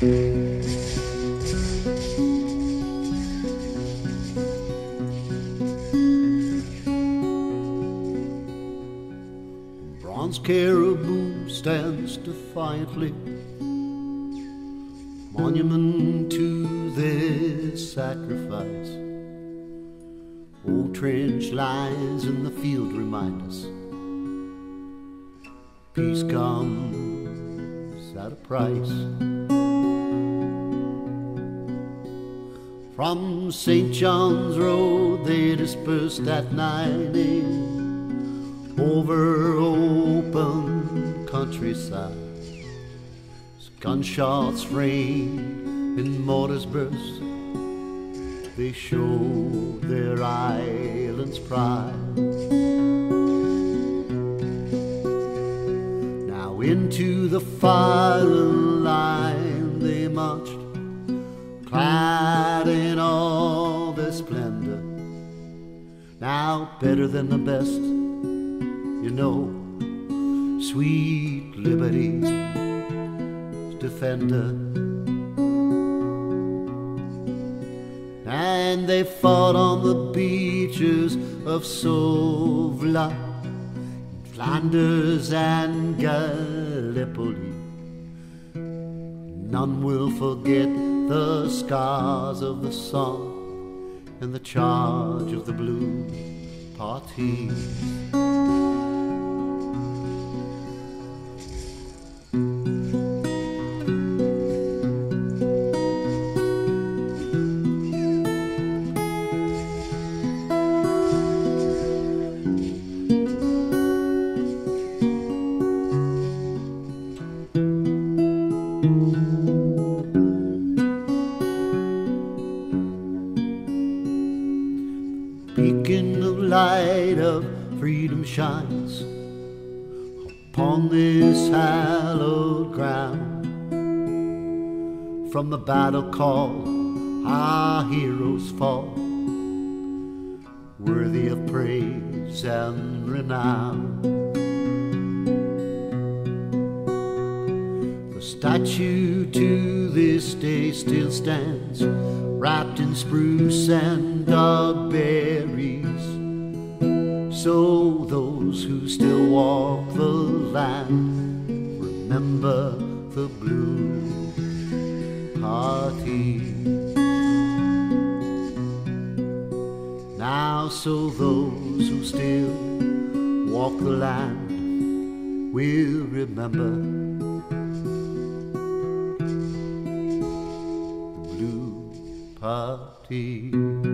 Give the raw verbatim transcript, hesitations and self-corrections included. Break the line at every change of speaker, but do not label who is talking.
Bronze caribou stands defiantly, monument to their sacrifice. Old trench lines in the field remind us peace comes at a price. From Saint John's Road they dispersed at nine a m over open countryside. As gunshots rain and mortars burst, they showed their island's pride. Now into the firing line they marched, clad in all their splendor. Now better than the best, you know, sweet liberty's defender. And they fought on the beaches of Sovla, Flanders and Gallipoli. None will forget the scars of the Somme and the charge of the blue parties. Beacon of light of freedom shines upon this hallowed ground. From the battle call our heroes fall, worthy of praise and renown. The statue to this day still stands, wrapped in spruce and dogberries, so those who still walk the land remember the blue party. Now so those who still walk the land will remember the blue party.